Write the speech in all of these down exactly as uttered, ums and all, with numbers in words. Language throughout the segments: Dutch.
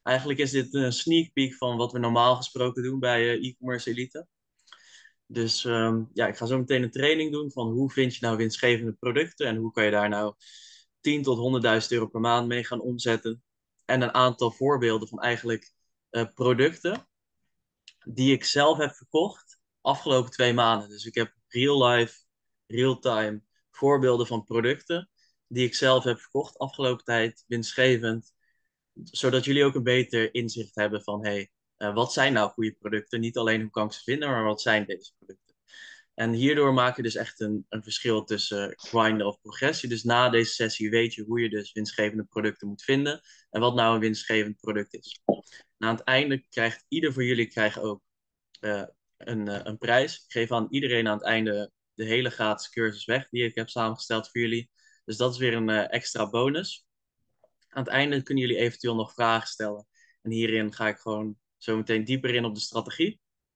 Eigenlijk is dit een sneak peek van wat we normaal gesproken doen bij eh, e-commerce elite. Dus ehm, ja, ik ga zo meteen een training doen van hoe vind je nou winstgevende producten en hoe kan je daar nou tien tot honderdduizend euro per maand mee gaan omzetten. En een aantal voorbeelden van eigenlijk eh, producten die ik zelf heb verkocht afgelopen twee maanden. Dus ik heb real life, real time voorbeelden van producten die ik zelf heb verkocht afgelopen tijd, winstgevend, zodat jullie ook een beter inzicht hebben van hey, uh, wat zijn nou goede producten? Niet alleen hoe kan ik ze vinden, maar wat zijn deze producten? En hierdoor maak je dus echt een, een verschil tussen grinden of progressie. Dus na deze sessie weet je hoe je dus winstgevende producten moet vinden en wat nou een winstgevend product is. Na het einde krijgt ieder van jullie krijgt ook uh, een, uh, een prijs. Ik geef aan iedereen aan het einde de hele gratis cursus weg die ik heb samengesteld voor jullie. Dus dat is weer een uh, extra bonus. Aan het einde kunnen jullie eventueel nog vragen stellen. En hierin ga ik gewoon zo meteen dieper in op de strategie.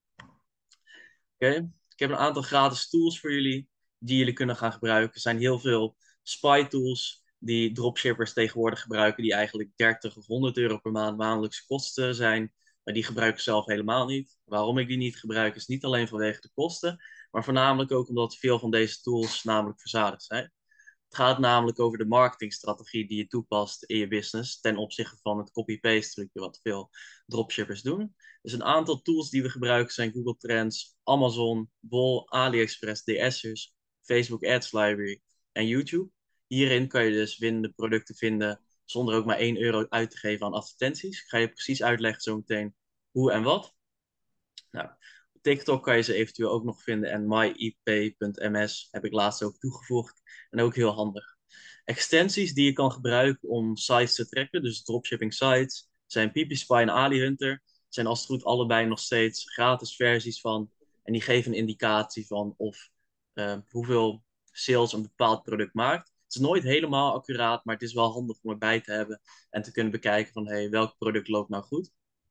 Oké, okay. Ik heb een aantal gratis tools voor jullie die jullie kunnen gaan gebruiken. Er zijn heel veel spy tools die dropshippers tegenwoordig gebruiken, die eigenlijk dertig of honderd euro per maand maandelijkse kosten zijn. Maar die gebruik ik zelf helemaal niet. Waarom ik die niet gebruik is niet alleen vanwege de kosten, maar voornamelijk ook omdat veel van deze tools namelijk verzadigd zijn. Het gaat namelijk over de marketingstrategie die je toepast in je business ten opzichte van het copy-paste trucje wat veel dropshippers doen. Dus een aantal tools die we gebruiken zijn Google Trends, Amazon, Bol, AliExpress, D S'ers, Facebook Ads Library en YouTube. Hierin kan je dus winnende producten vinden zonder ook maar één euro uit te geven aan advertenties. Ik ga je precies uitleggen zometeen hoe en wat. Nou, op TikTok kan je ze eventueel ook nog vinden en my i p punt m s heb ik laatst ook toegevoegd en ook heel handig. Extensies die je kan gebruiken om sites te tracken, dus dropshipping sites, zijn PeopleSpy en AliHunter. Zijn als het goed allebei nog steeds gratis versies van en die geven een indicatie van of uh, hoeveel sales een bepaald product maakt. Het is nooit helemaal accuraat, maar het is wel handig om erbij te hebben en te kunnen bekijken van hey, welk product loopt nou goed.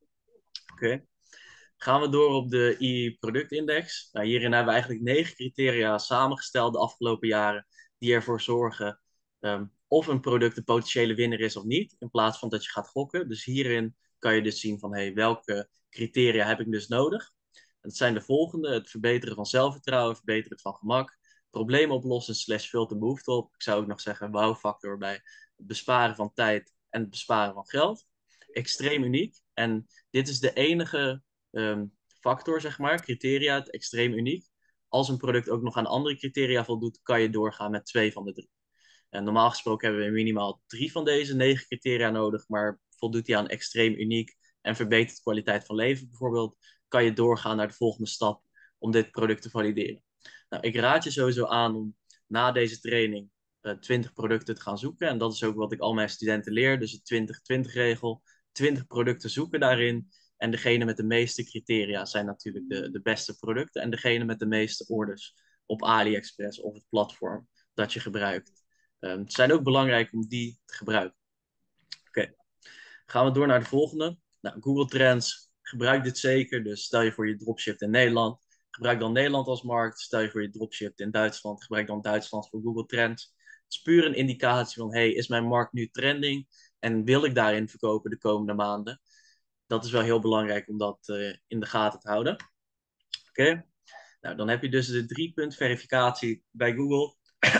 Oké. Okay. Gaan we door op de i-productindex. Nou, hierin hebben we eigenlijk negen criteria samengesteld de afgelopen jaren die ervoor zorgen um, of een product een potentiële winnaar is of niet, in plaats van dat je gaat gokken. Dus hierin kan je dus zien van hey, welke criteria heb ik dus nodig. En dat zijn de volgende: het verbeteren van zelfvertrouwen, verbeteren van gemak, problemen oplossen slash filter behoefte op. Ik zou ook nog zeggen wow-factor bij het besparen van tijd en het besparen van geld. Extreem uniek. En dit is de enige um, factor, zeg maar, criteria, het extreem uniek. Als een product ook nog aan andere criteria voldoet, kan je doorgaan met twee van de drie. En normaal gesproken hebben we minimaal drie van deze negen criteria nodig, maar voldoet die aan extreem uniek en verbetert kwaliteit van leven bijvoorbeeld, kan je doorgaan naar de volgende stap om dit product te valideren. Nou, ik raad je sowieso aan om na deze training uh, twintig producten te gaan zoeken. En dat is ook wat ik al mijn studenten leer, dus de twintig twintig regel. twintig producten zoeken daarin. En degene met de meeste criteria zijn natuurlijk de, de beste producten. En degene met de meeste orders op AliExpress of het platform dat je gebruikt. Um, het zijn ook belangrijk om die te gebruiken. Oké, okay. Gaan we door naar de volgende. Nou, Google Trends, gebruik dit zeker. Dus stel je voor je dropshipt in Nederland. Gebruik dan Nederland als markt. Stel je voor je dropshipt in Duitsland. Gebruik dan Duitsland voor Google Trends. Het is puur een indicatie van, hey, is mijn markt nu trending? En wil ik daarin verkopen de komende maanden? Dat is wel heel belangrijk om dat uh, in de gaten te houden. Oké, okay. Nou, dan heb je dus de drie punt verificatie bij Google.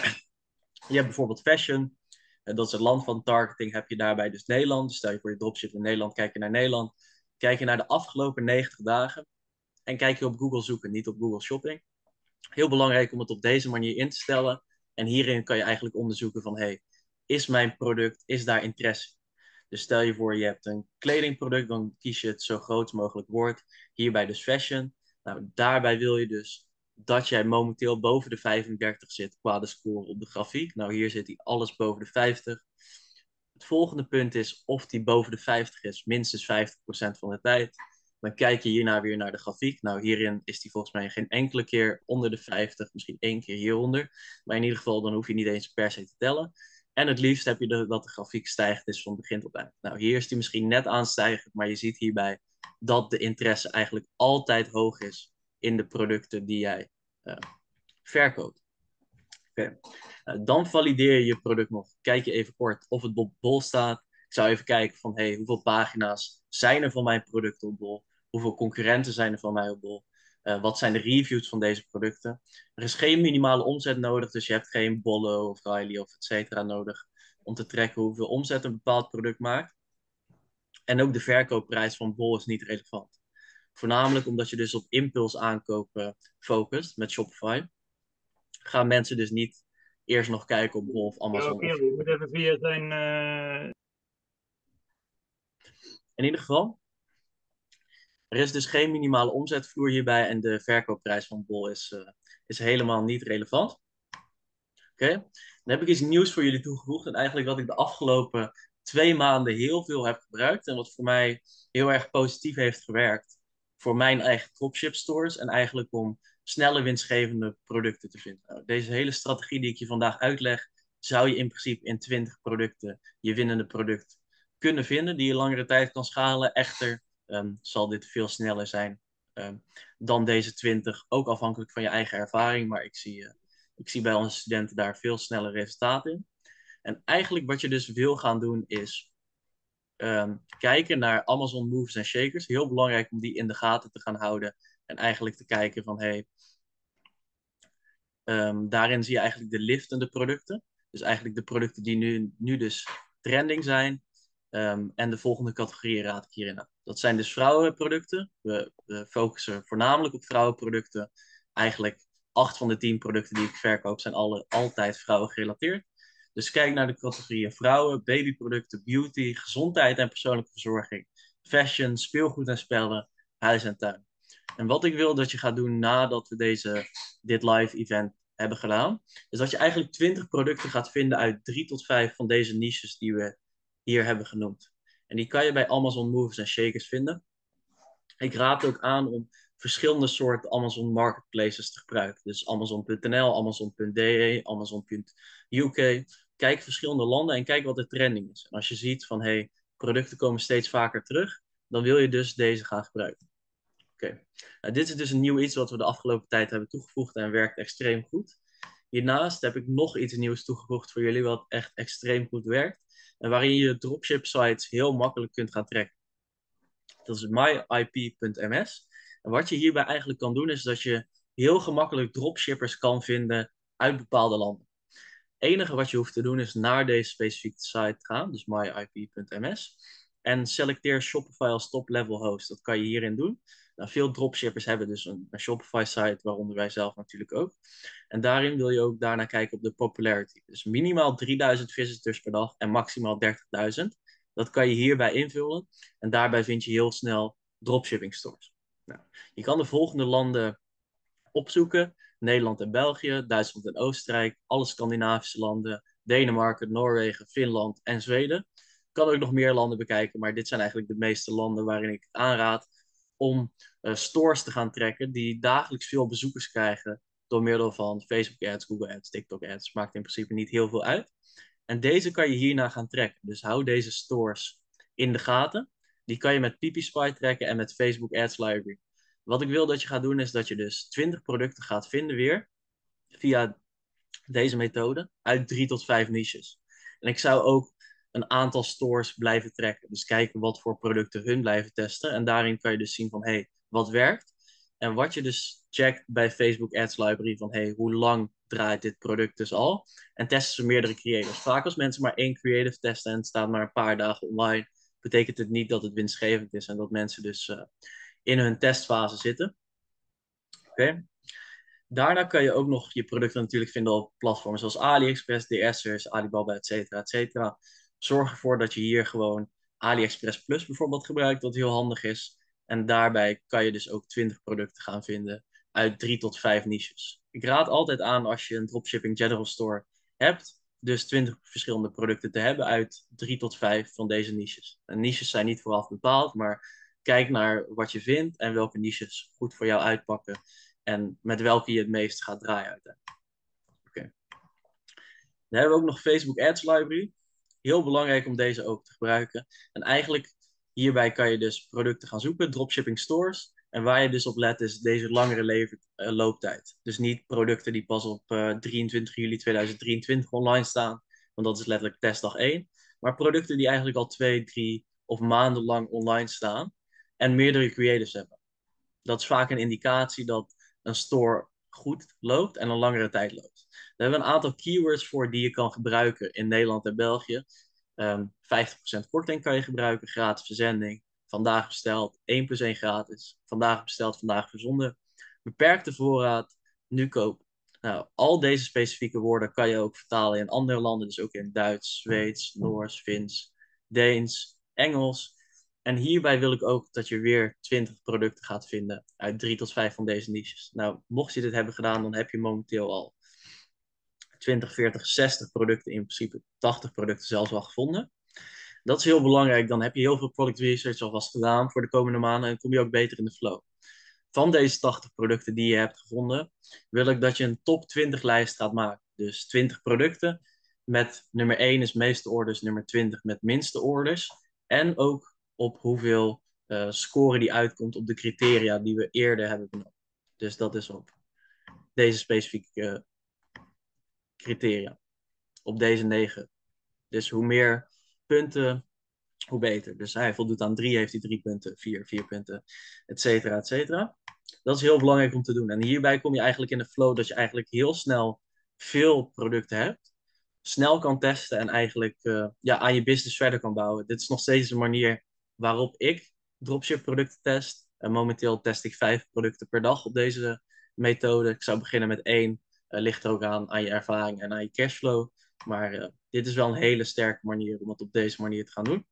Je hebt bijvoorbeeld fashion. Uh, dat is het land van targeting. Heb je daarbij dus Nederland. Dus stel je voor je dropship in Nederland, kijk je naar Nederland. Kijk je naar de afgelopen negentig dagen. En kijk je op Google zoeken, niet op Google Shopping. Heel belangrijk om het op deze manier in te stellen. En hierin kan je eigenlijk onderzoeken van, hey, is mijn product, is daar interesse? Dus stel je voor, je hebt een kledingproduct, dan kies je het zo groot mogelijk wordt. Hierbij dus fashion. Nou, daarbij wil je dus dat jij momenteel boven de vijfendertig zit qua de score op de grafiek. Nou, hier zit hij alles boven de vijftig. Het volgende punt is of die boven de vijftig is, minstens vijftig procent van de tijd. Dan kijk je hierna weer naar de grafiek. Nou, hierin is die volgens mij geen enkele keer onder de vijftig, misschien één keer hieronder. Maar in ieder geval, dan hoef je niet eens per se te tellen. En het liefst heb je de, dat de grafiek stijgt is van begin tot eind. Nou, hier is die misschien net aanstijgend, maar je ziet hierbij dat de interesse eigenlijk altijd hoog is in de producten die jij uh, verkoopt. Okay. Uh, dan valideer je je product nog. Kijk je even kort of het op bol staat. Ik zou even kijken van, hey, hoeveel pagina's zijn er van mijn product op Bol? Hoeveel concurrenten zijn er van mij op Bol? Uh, wat zijn de reviews van deze producten? Er is geen minimale omzet nodig, dus je hebt geen Bollo of Riley of et cetera nodig om te trekken hoeveel omzet een bepaald product maakt. En ook de verkoopprijs van Bol is niet relevant. Voornamelijk omdat je dus op impuls aankopen focust met Shopify. Gaan mensen dus niet eerst nog kijken op Bol of Amazon. Ja, oké, okay, je moet even via zijn... Uh... In ieder geval, er is dus geen minimale omzetvloer hierbij en de verkoopprijs van Bol is, uh, is helemaal niet relevant. Oké, okay. Dan heb ik iets nieuws voor jullie toegevoegd en eigenlijk wat ik de afgelopen twee maanden heel veel heb gebruikt en wat voor mij heel erg positief heeft gewerkt voor mijn eigen dropship stores en eigenlijk om snelle winstgevende producten te vinden. Nou, deze hele strategie die ik je vandaag uitleg, zou je in principe in twintig producten je winnende product kunnen vinden, die je langere tijd kan schalen. Echter um, zal dit veel sneller zijn um, dan deze twintig, ook afhankelijk van je eigen ervaring, maar ik zie, uh, ik zie bij onze studenten daar veel sneller resultaten in. En eigenlijk wat je dus wil gaan doen is um, kijken naar Amazon Movers en Shakers. Heel belangrijk om die in de gaten te gaan houden en eigenlijk te kijken van hey, um, daarin zie je eigenlijk de liftende producten. Dus eigenlijk de producten die nu, nu dus trending zijn. Um, en de volgende categorieën raad ik hierin aan. Dat zijn dus vrouwenproducten. We, we focussen voornamelijk op vrouwenproducten. Eigenlijk acht van de tien producten die ik verkoop zijn alle, altijd vrouwen gerelateerd. Dus kijk naar de categorieën vrouwen, babyproducten, beauty, gezondheid en persoonlijke verzorging, fashion, speelgoed en spellen, huis en tuin. En wat ik wil dat je gaat doen nadat we deze, dit live event hebben gedaan, is dat je eigenlijk twintig producten gaat vinden uit drie tot vijf van deze niches die we hier hebben genoemd. En die kan je bij Amazon Movers en Shakers vinden. Ik raad ook aan om verschillende soorten Amazon Marketplaces te gebruiken. Dus Amazon punt n l, Amazon punt d e, Amazon punt u k. Kijk verschillende landen en kijk wat de trending is. En als je ziet van, hey, producten komen steeds vaker terug, dan wil je dus deze gaan gebruiken. Oké, okay. Nou, dit is dus een nieuw iets wat we de afgelopen tijd hebben toegevoegd en werkt extreem goed. Hiernaast heb ik nog iets nieuws toegevoegd voor jullie wat echt extreem goed werkt. En waarin je dropship sites heel makkelijk kunt gaan trekken. Dat is my I P punt m s. En wat je hierbij eigenlijk kan doen is dat je heel gemakkelijk dropshippers kan vinden uit bepaalde landen. Het enige wat je hoeft te doen is naar deze specifieke site gaan, dus my I P punt m s. En selecteer Shopify als top level host. Dat kan je hierin doen. Nou, veel dropshippers hebben dus een, een Shopify site, waaronder wij zelf natuurlijk ook. En daarin wil je ook daarna kijken op de popularity. Dus minimaal drieduizend visitors per dag en maximaal dertigduizend. Dat kan je hierbij invullen. En daarbij vind je heel snel dropshipping stores. Nou, je kan de volgende landen opzoeken. Nederland en België, Duitsland en Oostenrijk, alle Scandinavische landen, Denemarken, Noorwegen, Finland en Zweden. Ik kan ook nog meer landen bekijken, maar dit zijn eigenlijk de meeste landen waarin ik aanraad om uh, stores te gaan trekken die dagelijks veel bezoekers krijgen door middel van Facebook ads, Google ads, TikTok ads. Maakt in principe niet heel veel uit. En deze kan je hierna gaan trekken. Dus hou deze stores in de gaten. Die kan je met PipiSpy trekken en met Facebook Ads Library. Wat ik wil dat je gaat doen is dat je dus twintig producten gaat vinden weer via deze methode uit drie tot vijf niches. En ik zou ook een aantal stores blijven trekken. Dus kijken wat voor producten hun blijven testen. En daarin kan je dus zien van, hey, wat werkt? En wat je dus checkt bij Facebook Ads Library van, hey, hoe lang draait dit product dus al? En testen ze meerdere creators. Vaak als mensen maar één creative testen en het staat maar een paar dagen online, betekent het niet dat het winstgevend is en dat mensen dus uh, in hun testfase zitten. Oké. Okay. Daarna kan je ook nog je producten natuurlijk vinden op platforms zoals AliExpress, D S'ers, Alibaba, et cetera, et cetera. Zorg ervoor dat je hier gewoon AliExpress Plus bijvoorbeeld gebruikt, wat heel handig is. En daarbij kan je dus ook twintig producten gaan vinden uit drie tot vijf niches. Ik raad altijd aan als je een dropshipping general store hebt, dus twintig verschillende producten te hebben uit drie tot vijf van deze niches. En niches zijn niet vooraf bepaald, maar kijk naar wat je vindt en welke niches goed voor jou uitpakken. En met welke je het meest gaat draaien uiteindelijk. Oké. Okay. Dan hebben we ook nog Facebook Ads Library. Heel belangrijk om deze ook te gebruiken. En eigenlijk hierbij kan je dus producten gaan zoeken, dropshipping stores. En waar je dus op let is deze langere lever, uh, looptijd. Dus niet producten die pas op uh, drieëntwintig juli tweeduizend drieëntwintig online staan. Want dat is letterlijk testdag één. maar producten die eigenlijk al twee, drie of maandenlang online staan en meerdere creators hebben. Dat is vaak een indicatie dat een store goed loopt en een langere tijd loopt. Daar hebben we een aantal keywords voor die je kan gebruiken in Nederland en België. Um, vijftig procent korting kan je gebruiken, gratis verzending, vandaag besteld, één plus één gratis, vandaag besteld, vandaag verzonden, beperkte voorraad, nu koop. Nou, al deze specifieke woorden kan je ook vertalen in andere landen, dus ook in Duits, Zweeds, Noors, Fins, Deens, Engels. En hierbij wil ik ook dat je weer twintig producten gaat vinden uit drie tot vijf van deze niches. Nou, mocht je dit hebben gedaan, dan heb je momenteel al twintig, veertig, zestig producten, in principe tachtig producten zelfs al gevonden. Dat is heel belangrijk. Dan heb je heel veel product research alvast gedaan voor de komende maanden en kom je ook beter in de flow. Van deze tachtig producten die je hebt gevonden, wil ik dat je een top twintig lijst gaat maken. Dus twintig producten met nummer één is meeste orders, nummer twintig met minste orders. En ook op hoeveel uh, score die uitkomt op de criteria die we eerder hebben benoemd. Dus dat is op deze specifieke uh, criteria. Op deze negen. Dus hoe meer punten, hoe beter. Dus hij voldoet aan drie, heeft hij drie punten, vier, vier punten, et cetera, et cetera. Dat is heel belangrijk om te doen. En hierbij kom je eigenlijk in de flow dat je eigenlijk heel snel veel producten hebt, snel kan testen en eigenlijk uh, ja, aan je business verder kan bouwen. Dit is nog steeds een manier waarop ik dropship producten test. En momenteel test ik vijf producten per dag op deze methode. Ik zou beginnen met één. Uh, ligt er ook aan, aan je ervaring en aan je cashflow. Maar uh, dit is wel een hele sterke manier om het op deze manier te gaan doen.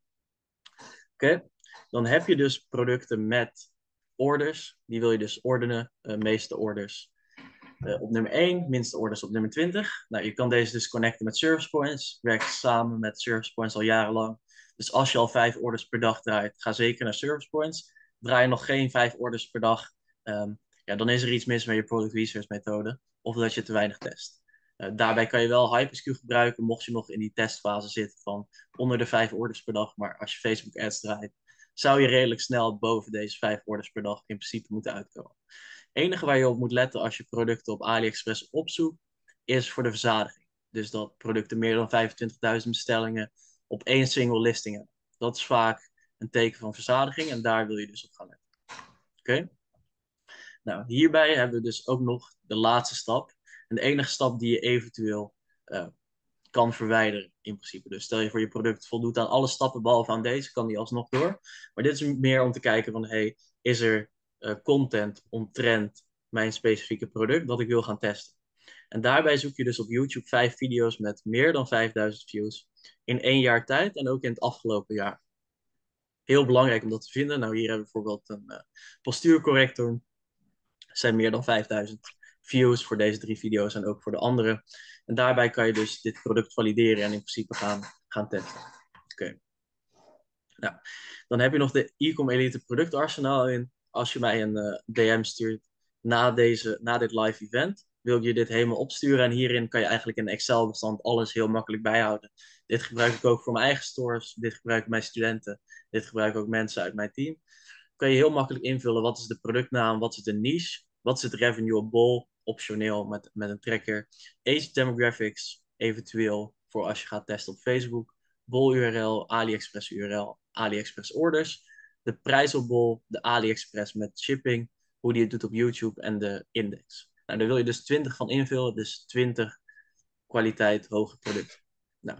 Oké, okay. Dan heb je dus producten met orders. Die wil je dus ordenen, uh, meeste orders uh, op nummer één, minste orders op nummer twintig. Nou, je kan deze dus connecten met service points. Ik werk samen met service points al jarenlang. Dus als je al vijf orders per dag draait, ga zeker naar service points. Draai je nog geen vijf orders per dag, um, ja, dan is er iets mis met je product research methode. Of dat je te weinig test. Uh, daarbij kan je wel Hyperscale gebruiken, mocht je nog in die testfase zitten van onder de vijf orders per dag. Maar als je Facebook ads draait, zou je redelijk snel boven deze vijf orders per dag in principe moeten uitkomen. Het enige waar je op moet letten als je producten op AliExpress opzoekt, is voor de verzadiging. Dus dat producten meer dan vijfentwintigduizend bestellingen op één single listing hebben. Dat is vaak een teken van verzadiging en daar wil je dus op gaan letten. Oké? Okay? Nou, hierbij hebben we dus ook nog de laatste stap. En de enige stap die je eventueel uh, kan verwijderen in principe. Dus stel je voor je product voldoet aan alle stappen behalve aan deze, kan die alsnog door. Maar dit is meer om te kijken van, hey, is er uh, content omtrent mijn specifieke product dat ik wil gaan testen? En daarbij zoek je dus op YouTube vijf video's met meer dan vijfduizend views in één jaar tijd en ook in het afgelopen jaar. Heel belangrijk om dat te vinden. Nou, hier hebben we bijvoorbeeld een uh, postuurcorrector. Er zijn meer dan vijfduizend views voor deze drie video's en ook voor de andere. En daarbij kan je dus dit product valideren en in principe gaan, gaan testen. Oké. Okay. Nou, dan heb je nog de Ecom Elite productarsenaal in. Als je mij een uh, D M stuurt na, deze, na dit live event, wil ik je dit helemaal opsturen. En hierin kan je eigenlijk in een Excel-bestand alles heel makkelijk bijhouden. Dit gebruik ik ook voor mijn eigen stores. Dit gebruiken mijn studenten. Dit gebruiken ook mensen uit mijn team. Kan je heel makkelijk invullen wat is de productnaam, wat is de niche, wat is het revenue op bol, optioneel met, met een tracker, age demographics, eventueel voor als je gaat testen op Facebook, bol U R L, AliExpress U R L, AliExpress orders, de prijs op bol, de AliExpress met shipping, hoe die het doet op YouTube en de index. Nou, daar wil je dus twintig van invullen, dus twintig kwaliteit hoge producten. Nou,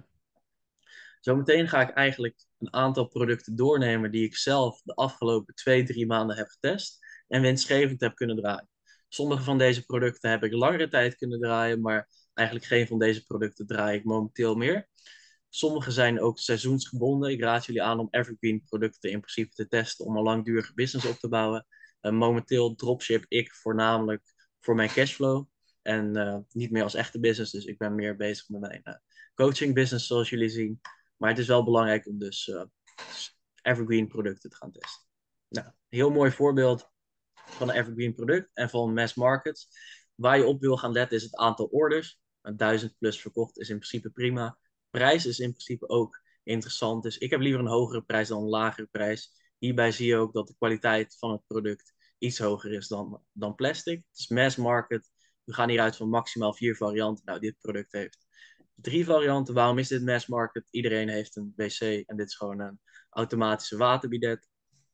zometeen ga ik eigenlijk een aantal producten doornemen die ik zelf de afgelopen twee, drie maanden heb getest en winstgevend heb kunnen draaien. Sommige van deze producten heb ik langere tijd kunnen draaien, maar eigenlijk geen van deze producten draai ik momenteel meer. Sommige zijn ook seizoensgebonden. Ik raad jullie aan om evergreen producten in principe te testen om een langdurige business op te bouwen. Uh, momenteel dropship ik voornamelijk voor mijn cashflow en uh, niet meer als echte business, dus ik ben meer bezig met mijn uh, coaching business zoals jullie zien. Maar het is wel belangrijk om dus uh, evergreen producten te gaan testen. Nou, een heel mooi voorbeeld van een evergreen product en van mass markets. Waar je op wil gaan letten is het aantal orders. Een duizend plus verkocht is in principe prima. Prijs is in principe ook interessant. Dus ik heb liever een hogere prijs dan een lagere prijs. Hierbij zie je ook dat de kwaliteit van het product iets hoger is dan, dan plastic. Het is mass market. We gaan hieruit van maximaal vier varianten. Nou, dit product heeft Drie varianten. Waarom is dit mass market? Iedereen heeft een wc en dit is gewoon een automatische waterbidet.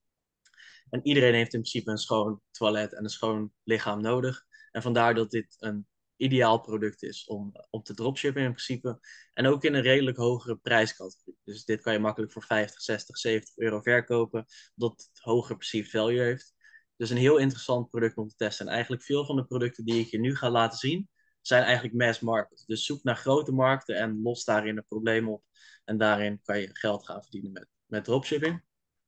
En iedereen heeft in principe een schoon toilet en een schoon lichaam nodig. En vandaar dat dit een ideaal product is om, om te dropshippen in principe. En ook in een redelijk hogere prijscategorie. Dus dit kan je makkelijk voor vijftig, zestig, zeventig euro verkopen. Dat het hoger perceived value heeft. Dus een heel interessant product om te testen. En eigenlijk veel van de producten die ik je nu ga laten zien, zijn eigenlijk mass market. Dus zoek naar grote markten en los daarin een probleem op. En daarin kan je geld gaan verdienen met, met dropshipping.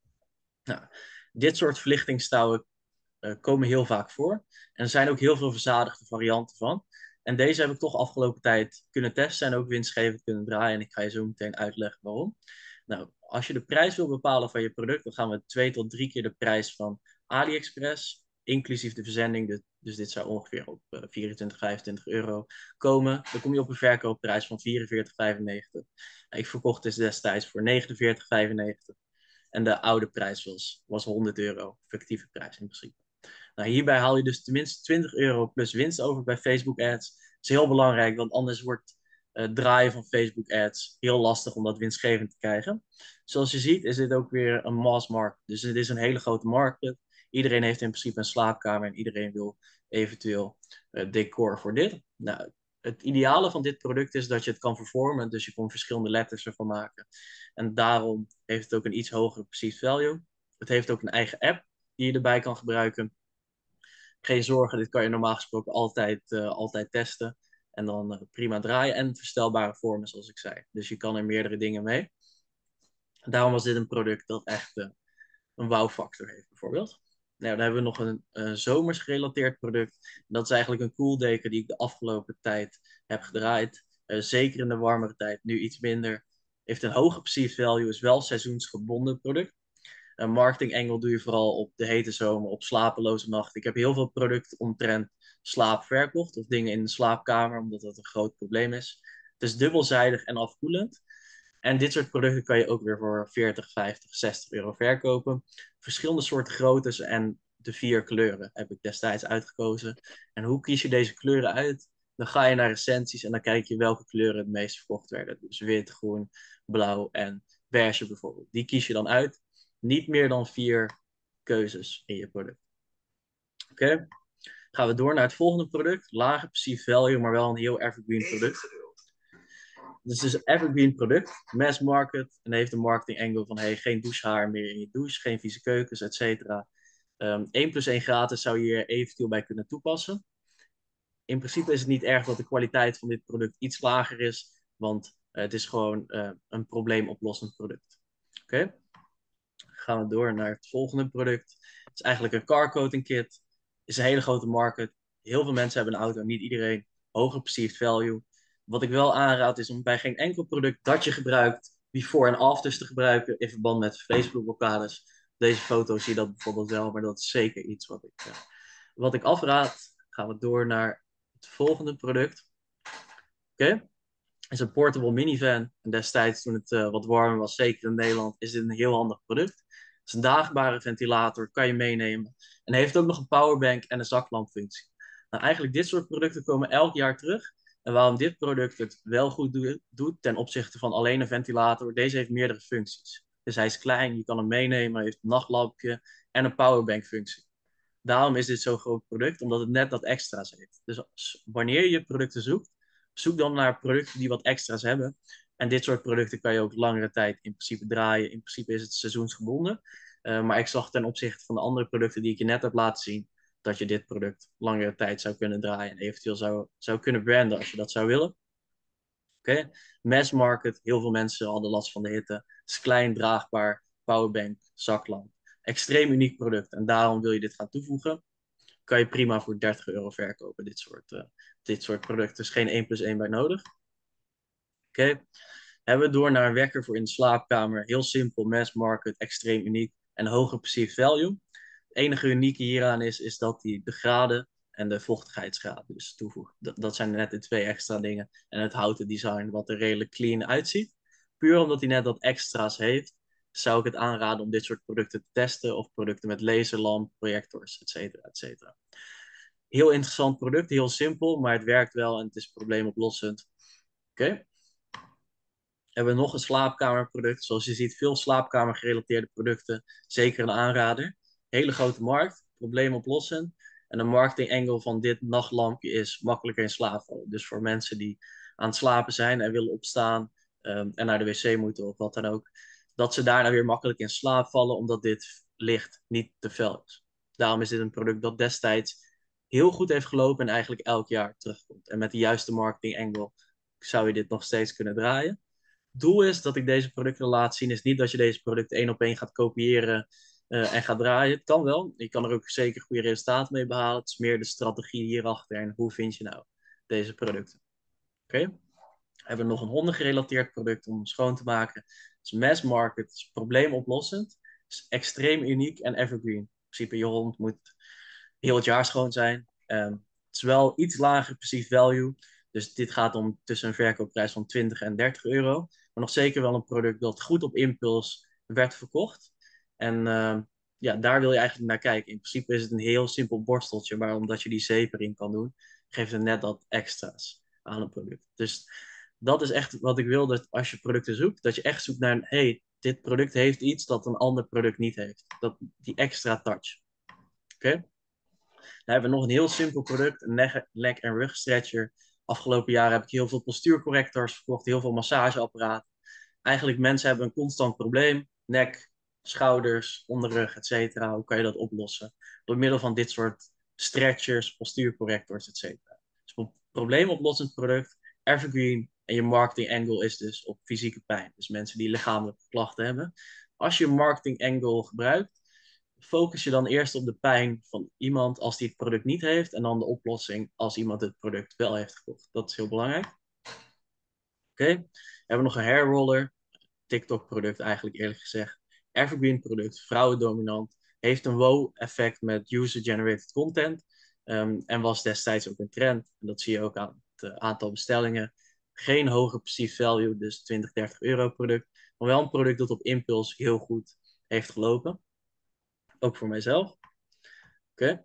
Nou, dit soort verlichtingstouwen uh, komen heel vaak voor. En er zijn ook heel veel verzadigde varianten van. En deze heb ik toch afgelopen tijd kunnen testen en ook winstgevend kunnen draaien. En ik ga je zo meteen uitleggen waarom. Nou, als je de prijs wil bepalen van je product, dan gaan we twee tot drie keer de prijs van AliExpress, inclusief de verzending. Dus dit zou ongeveer op uh, vierentwintig, vijfentwintig euro komen. Dan kom je op een verkoopprijs van vierenveertig vijfennegentig. Nou, ik verkocht dus destijds voor negenenveertig vijfennegentig. En de oude prijs was, was honderd euro, fictieve prijs in principe. Nou, hierbij haal je dus tenminste twintig euro plus winst over bij Facebook ads. Dat is heel belangrijk, want anders wordt uh, draaien van Facebook ads heel lastig om dat winstgevend te krijgen. Zoals je ziet is dit ook weer een mass market. Dus het is een hele grote market. Iedereen heeft in principe een slaapkamer en iedereen wil eventueel uh, decor voor dit. Nou, het ideale van dit product is dat je het kan vervormen. Dus je kon verschillende letters ervan maken. En daarom heeft het ook een iets hogere perceived value. Het heeft ook een eigen app die je erbij kan gebruiken. Geen zorgen, dit kan je normaal gesproken altijd, uh, altijd testen. En dan uh, prima draaien. En verstelbare vormen, zoals ik zei. Dus je kan er meerdere dingen mee. Daarom was dit een product dat echt uh, een wow-factor heeft, bijvoorbeeld. Nou, dan hebben we nog een, een zomers gerelateerd product. Dat is eigenlijk een koeldeken die ik de afgelopen tijd heb gedraaid. Uh, zeker in de warmere tijd, nu iets minder. Heeft een hoge perceived value, is wel seizoensgebonden product. Een marketing angle doe je vooral op de hete zomer, op slapeloze nachten. Ik heb heel veel producten omtrent slaap verkocht of dingen in de slaapkamer, omdat dat een groot probleem is. Het is dubbelzijdig en afkoelend. En dit soort producten kan je ook weer voor veertig, vijftig, zestig euro verkopen. Verschillende soorten groottes en de vier kleuren heb ik destijds uitgekozen. En hoe kies je deze kleuren uit? Dan ga je naar recensies en dan kijk je welke kleuren het meest verkocht werden. Dus wit, groen, blauw en beige bijvoorbeeld. Die kies je dan uit. Niet meer dan vier keuzes in je product. Oké, okay. Gaan we door naar het volgende product. Lage perceived value, maar wel een heel evergreen product. Dus het is een evergreen product, mass market. En heeft een marketing angle van hey, geen douchehaar meer in je douche, geen vieze keukens, et cetera. Um, één plus één gratis zou je hier eventueel bij kunnen toepassen. In principe is het niet erg dat de kwaliteit van dit product iets lager is, want uh, het is gewoon uh, een probleemoplossend product. Oké. Okay. Gaan we door naar het volgende product. Het is eigenlijk een car coating kit. Het is een hele grote market. Heel veel mensen hebben een auto, niet iedereen. Hoge perceived value. Wat ik wel aanraad is om bij geen enkel product dat je gebruikt before en afters te gebruiken in verband met Facebook-blokkades. Deze foto zie je dat bijvoorbeeld wel, maar dat is zeker iets wat ik, uh, wat ik afraad. Gaan we door naar het volgende product. Oké. Okay. Het is een portable minivan. En destijds, toen het uh, wat warmer was, zeker in Nederland, is dit een heel handig product. Het is een daagbare ventilator, kan je meenemen. En heeft ook nog een powerbank en een zaklampfunctie. Nou, eigenlijk dit soort producten komen elk jaar terug. En waarom dit product het wel goed do- doet ten opzichte van alleen een ventilator, deze heeft meerdere functies. Dus hij is klein, je kan hem meenemen, hij heeft een nachtlampje en een powerbank functie. Daarom is dit zo'n groot product, omdat het net dat extra's heeft. Dus wanneer je producten zoekt, zoek dan naar producten die wat extra's hebben. En dit soort producten kan je ook langere tijd in principe draaien. In principe is het seizoensgebonden. Uh, maar ik zag ten opzichte van de andere producten die ik je net heb laten zien, dat je dit product langere tijd zou kunnen draaien. En eventueel zou, zou kunnen branden als je dat zou willen. Oké, okay. Mass market, heel veel mensen hadden last van de hitte. Het is klein, draagbaar, powerbank, zaklamp. Extreem uniek product en daarom wil je dit gaan toevoegen. Kan je prima voor dertig euro verkopen, dit soort, uh, dit soort producten. Er is geen één plus één bij nodig. Oké, okay. Hebben we door naar een wekker voor in de slaapkamer. Heel simpel, mass market, extreem uniek en hoge perceived value. Het enige unieke hieraan is, is dat hij de graden en de vochtigheidsgraad dus toevoegt. Dat, dat zijn net de twee extra dingen. En het houten design, wat er redelijk clean uitziet. Puur omdat hij net dat extra's heeft, zou ik het aanraden om dit soort producten te testen. Of producten met laserlamp, projectors, et cetera, et cetera. Heel interessant product, heel simpel, maar het werkt wel en het is probleemoplossend. Oké. Okay. hebben we nog een slaapkamerproduct. Zoals je ziet, veel slaapkamergerelateerde producten. Zeker een aanrader. Hele grote markt, probleemoplossend. En de marketing angle van dit nachtlampje is makkelijker in slaap vallen. Dus voor mensen die aan het slapen zijn en willen opstaan um, en naar de wc moeten of wat dan ook. Dat ze daarna weer makkelijk in slaap vallen, omdat dit licht niet te fel is. Daarom is dit een product dat destijds heel goed heeft gelopen en eigenlijk elk jaar terugkomt. En met de juiste marketing angle zou je dit nog steeds kunnen draaien. Het doel is dat ik deze producten laat zien, is niet dat je deze producten één op één gaat kopiëren uh, en gaat draaien. Het kan wel. Je kan er ook zeker goede resultaten mee behalen. Het is meer de strategie hierachter en hoe vind je nou deze producten. Oké. Okay. We hebben nog een hondengerelateerd product om schoon te maken. Het is mass market, het is probleemoplossend. Het is extreem uniek en evergreen. In principe, je hond moet heel het jaar schoon zijn. Um, het is wel iets lager perceived value. Dus dit gaat om tussen een verkoopprijs van twintig en dertig euro. Maar nog zeker wel een product dat goed op impuls werd verkocht. En uh, ja, daar wil je eigenlijk naar kijken. In principe is het een heel simpel borsteltje. Maar omdat je die zeep erin kan doen, geeft het net dat extra's aan het product. Dus dat is echt wat ik wil. Dat als je producten zoekt, dat je echt zoekt naar een... Hey, dit product heeft iets dat een ander product niet heeft. Dat, die extra touch. Oké? Okay? Dan hebben we nog een heel simpel product, een nek, nek- en rugstretcher. Afgelopen jaren heb ik heel veel postuurcorrectors verkocht, heel veel massageapparaten. Eigenlijk mensen hebben een constant probleem. Nek, schouders, onderrug, et cetera. Hoe kan je dat oplossen? Door middel van dit soort stretchers, postuurcorrectors, et cetera. Dus een probleemoplossend product, evergreen. En je marketing angle is dus op fysieke pijn. Dus mensen die lichamelijke klachten hebben. Als je een marketing angle gebruikt, focus je dan eerst op de pijn van iemand als die het product niet heeft. En dan de oplossing als iemand het product wel heeft gekocht. Dat is heel belangrijk. Oké. Okay. We hebben nog een hair roller. TikTok product eigenlijk eerlijk gezegd. Evergreen product, vrouwendominant. Heeft een wow-effect met user-generated content. Um, en was destijds ook een trend. En dat zie je ook aan het uh, aantal bestellingen. Geen hoge perceived value, dus twintig, dertig euro product. Maar wel een product dat op impuls heel goed heeft gelopen. Ook voor mijzelf. Oké. Okay.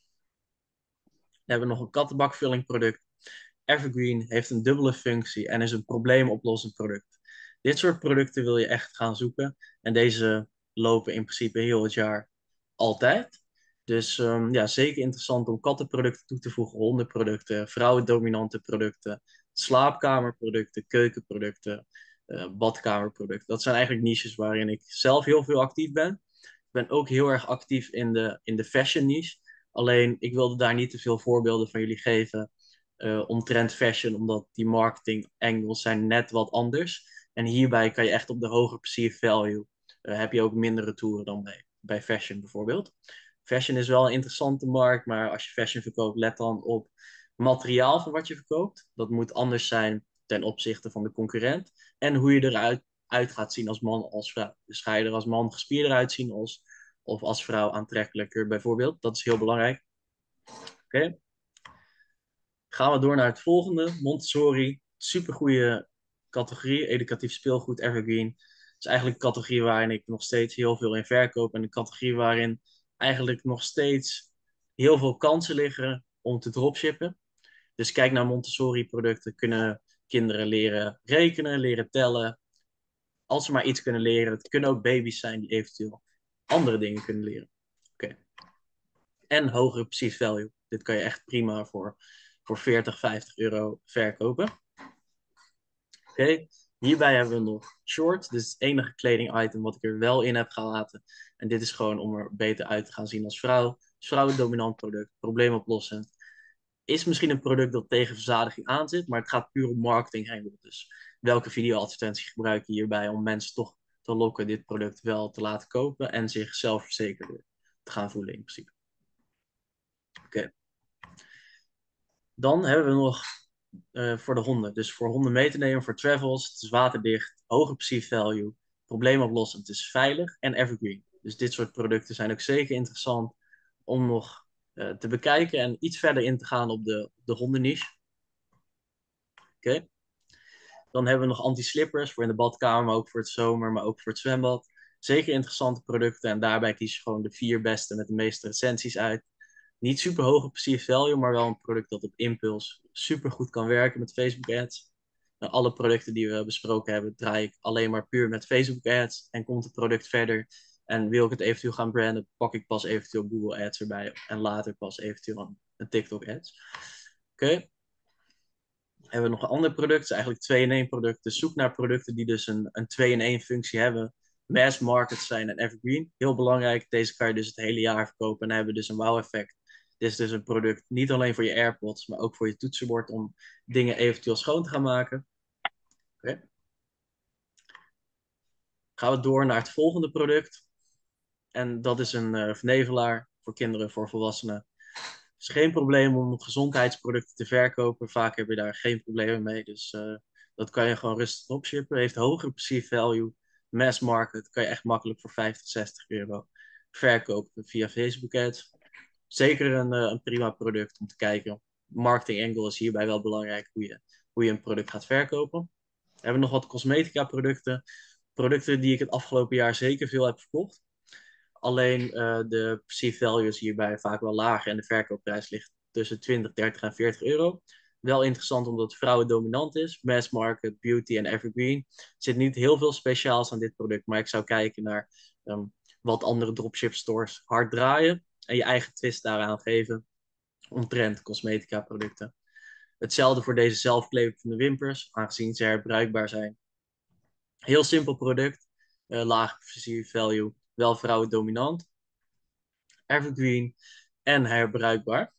Dan hebben we nog een kattenbakvulling product. Evergreen heeft een dubbele functie en is een probleemoplossend product. Dit soort producten wil je echt gaan zoeken. En deze lopen in principe heel het jaar altijd. Dus um, ja, zeker interessant om kattenproducten toe te voegen, hondenproducten, vrouwendominante producten, slaapkamerproducten, keukenproducten, uh, badkamerproducten. Dat zijn eigenlijk niches waarin ik zelf heel veel actief ben. Ik ben ook heel erg actief in de, in de fashion niche. Alleen, ik wilde daar niet te veel voorbeelden van jullie geven uh, omtrent fashion, omdat die marketing angles zijn net wat anders. En hierbij kan je echt op de hoger perceived value, uh, heb je ook mindere toeren dan bij, bij fashion bijvoorbeeld. Fashion is wel een interessante markt, maar als je fashion verkoopt, let dan op materiaal van wat je verkoopt. Dat moet anders zijn ten opzichte van de concurrent. En hoe je eruit uit gaat zien als man, als vrouw. Dus ga je er als man gespierder uitzien als, of als vrouw aantrekkelijker bijvoorbeeld. Dat is heel belangrijk. Oké. Okay. Gaan we door naar het volgende. Montessori. Supergoeie categorie. Educatief speelgoed, evergreen. Het is eigenlijk een categorie waarin ik nog steeds heel veel in verkoop. En een categorie waarin eigenlijk nog steeds heel veel kansen liggen om te dropshippen. Dus kijk naar Montessori producten. Kunnen kinderen leren rekenen, leren tellen. Als ze maar iets kunnen leren. Het kunnen ook baby's zijn die eventueel andere dingen kunnen leren. Oké. Okay. En hogere perceived value. Dit kan je echt prima voor, voor veertig, vijftig euro verkopen. Oké. Okay. Hierbij hebben we nog shorts. Dit is het enige kleding item wat ik er wel in heb gelaten. En dit is gewoon om er beter uit te gaan zien als vrouw. Dus vrouwendominant product. Probleemoplossend. Is misschien een product dat tegen verzadiging aan zit. Maar het gaat puur om marketing heen. Dus welke videoadvertentie gebruik je hierbij om mensen toch te lokken dit product wel te laten kopen. En zich zelfverzekerder te gaan voelen in principe. Oké. Okay. Dan hebben we nog uh, voor de honden. Dus voor honden mee te nemen, voor travels. Het is waterdicht, hoge perceived value, probleemoplossend, het is veilig en evergreen. Dus dit soort producten zijn ook zeker interessant om nog uh, te bekijken en iets verder in te gaan op de, de hondenniche. Oké. Okay. Dan hebben we nog anti-slippers voor in de badkamer, maar ook voor het zomer, maar ook voor het zwembad. Zeker interessante producten en daarbij kies je gewoon de vier beste met de meeste recensies uit. Niet super hoge perceived value, maar wel een product dat op impuls super goed kan werken met Facebook ads. Uh, alle producten die we besproken hebben, draai ik alleen maar puur met Facebook ads en komt het product verder. En wil ik het eventueel gaan branden, pak ik pas eventueel Google Ads erbij en later pas eventueel een, een TikTok ads. Oké. Okay. Hebben we nog een ander product, eigenlijk twee in één product. Dus zoek naar producten die dus een, een twee in één functie hebben. Mass market zijn en evergreen. Heel belangrijk, deze kan je dus het hele jaar verkopen en hebben dus een wow effect. Dit is dus een product niet alleen voor je AirPods, maar ook voor je toetsenbord om dingen eventueel schoon te gaan maken. Okay. Gaan we door naar het volgende product. En dat is een uh, vernevelaar voor kinderen, voor volwassenen. Het is geen probleem om gezondheidsproducten te verkopen. Vaak heb je daar geen problemen mee. Dus uh, dat kan je gewoon rustig dropshippen. Heeft hogere perceived value. Mass market kan je echt makkelijk voor vijftig, zestig euro verkopen via Facebook ads. Zeker een, uh, een prima product om te kijken. Marketing angle is hierbij wel belangrijk hoe je, hoe je een product gaat verkopen. We hebben nog wat cosmetica producten. Producten die ik het afgelopen jaar zeker veel heb verkocht. Alleen uh, de perceived value is hierbij vaak wel lager en de verkoopprijs ligt tussen twintig, dertig en veertig euro. Wel interessant omdat het vrouwen dominant is. Mass market, beauty en evergreen. Er zit niet heel veel speciaals aan dit product, maar ik zou kijken naar um, wat andere dropship stores hard draaien en je eigen twist daaraan geven omtrent cosmetica producten. Hetzelfde voor deze zelfklevende wimpers, aangezien ze herbruikbaar zijn. Heel simpel product, uh, laag perceived value, wel vrouwen dominant, evergreen en herbruikbaar.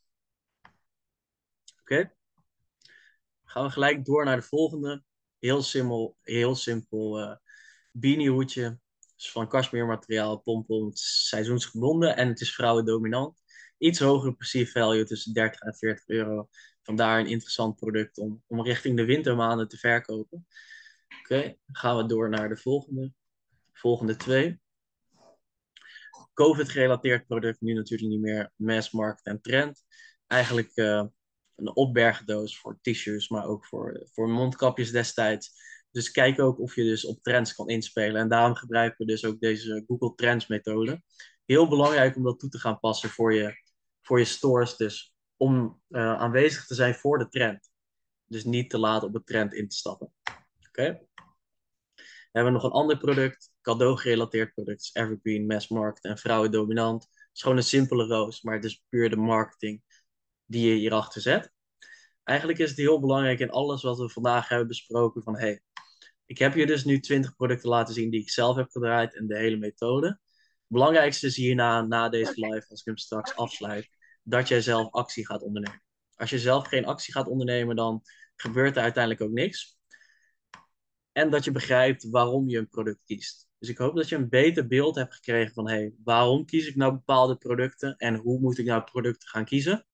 Oké. Okay. Gaan we gelijk door naar de volgende. Heel simpel, heel simpel uh, beanie hoedje. Dus van cashmere materiaal, pompon, seizoensgebonden en het is vrouwen dominant. Iets hogere perceived value tussen dertig en veertig euro. Vandaar een interessant product om, om richting de wintermaanden te verkopen. Oké, okay. Gaan we door naar de volgende. Volgende twee. COVID-gerelateerd product, nu natuurlijk niet meer mass market en trend. Eigenlijk uh, een opbergdoos voor t-shirts, maar ook voor, voor mondkapjes destijds. Dus kijk ook of je dus op trends kan inspelen. En daarom gebruiken we dus ook deze Google Trends methode. Heel belangrijk om dat toe te gaan passen voor je, voor je stores. Dus om uh, aanwezig te zijn voor de trend. Dus niet te laat op de trend in te stappen. Oké. Okay. We hebben nog een ander product, cadeau-gerelateerd product, evergreen, mass market en vrouwen dominant. Het is gewoon een simpele roos, maar het is puur de marketing die je hierachter zet. Eigenlijk is het heel belangrijk in alles wat we vandaag hebben besproken van hey, ik heb je dus nu twintig producten laten zien die ik zelf heb gedraaid en de hele methode. Het belangrijkste is hierna, na deze live, als ik hem straks afsluit, dat jij zelf actie gaat ondernemen. Als je zelf geen actie gaat ondernemen, dan gebeurt er uiteindelijk ook niks. En dat je begrijpt waarom je een product kiest. Dus ik hoop dat je een beter beeld hebt gekregen van hey, waarom kies ik nou bepaalde producten en hoe moet ik nou producten gaan kiezen.